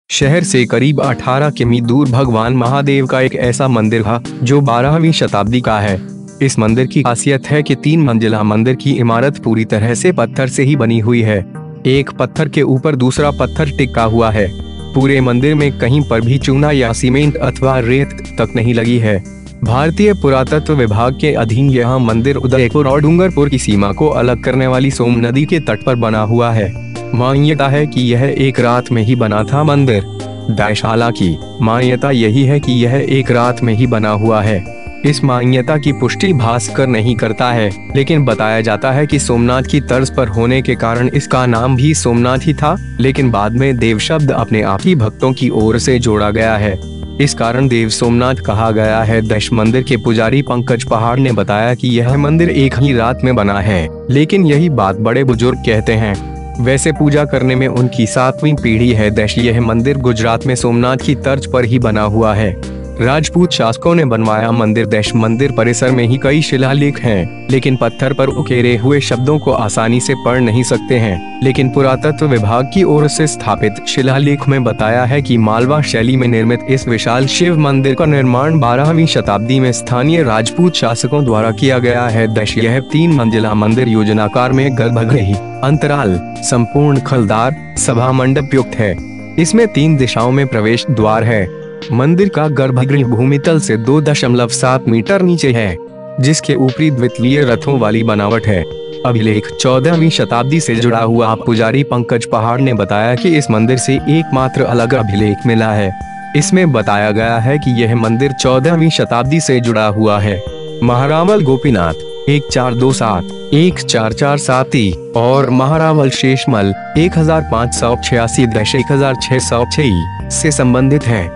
शहर से करीब 18 किमी दूर भगवान महादेव का एक ऐसा मंदिर है जो 12वीं शताब्दी का है। इस मंदिर की खासियत है कि 3 मंजिला मंदिर की इमारत पूरी तरह से पत्थर से ही बनी हुई है। एक पत्थर के ऊपर दूसरा पत्थर टिका हुआ है। पूरे मंदिर में कहीं पर भी चूना या सीमेंट अथवा रेत तक नहीं लगी है। भारतीय पुरातत्व विभाग के अधीन यह मंदिर उदयपुर और डूंगरपुर की सीमा को अलग करने वाली सोम नदी के तट पर बना हुआ है। मान्यता है कि यह एक रात में ही बना था मंदिर। दायशाला की मान्यता यही है कि यह एक रात में ही बना हुआ है। इस मान्यता की पुष्टि भास्कर नहीं करता है, लेकिन बताया जाता है कि सोमनाथ की तर्ज पर होने के कारण इसका नाम भी सोमनाथ ही था, लेकिन बाद में देव शब्द अपने आप ही भक्तों की ओर से जोड़ा गया है। इस कारण देव सोमनाथ कहा गया है। दश मंदिर के पुजारी पंकज पहाड़ ने बताया कि यह मंदिर एक ही रात में बना है, लेकिन यही बात बड़े बुजुर्ग कहते हैं। वैसे पूजा करने में उनकी 7वीं पीढ़ी है। दश यह मंदिर गुजरात में सोमनाथ की तर्ज पर ही बना हुआ है। राजपूत शासकों ने बनवाया मंदिर। दश मंदिर परिसर में ही कई शिलालेख हैं, लेकिन पत्थर पर उकेरे हुए शब्दों को आसानी से पढ़ नहीं सकते हैं। लेकिन पुरातत्व विभाग की ओर से स्थापित शिलालेख में बताया है कि मालवा शैली में निर्मित इस विशाल शिव मंदिर का निर्माण 12वीं शताब्दी में स्थानीय राजपूत शासकों द्वारा किया गया है। दश यह 3 मंजिला मंदिर योजनाकार में गर्भगृह, अंतराल, संपूर्ण खलदार, सभा मंडप युक्त है। इसमें 3 दिशाओं में प्रवेश द्वार है। मंदिर का गर्भगृह भूमितल से 2.7 मीटर नीचे है, जिसके ऊपरी द्वितलीय रथों वाली बनावट है। अभिलेख 14वीं शताब्दी से जुड़ा हुआ पुजारी पंकज पहाड़ ने बताया कि इस मंदिर से एकमात्र अलग अभिलेख मिला है। इसमें बताया गया है कि यह मंदिर 14वीं शताब्दी से जुड़ा हुआ है। महारावल गोपीनाथ 1427, 1447 और महारावल शेषमल 1586-1606 से संबंधित है।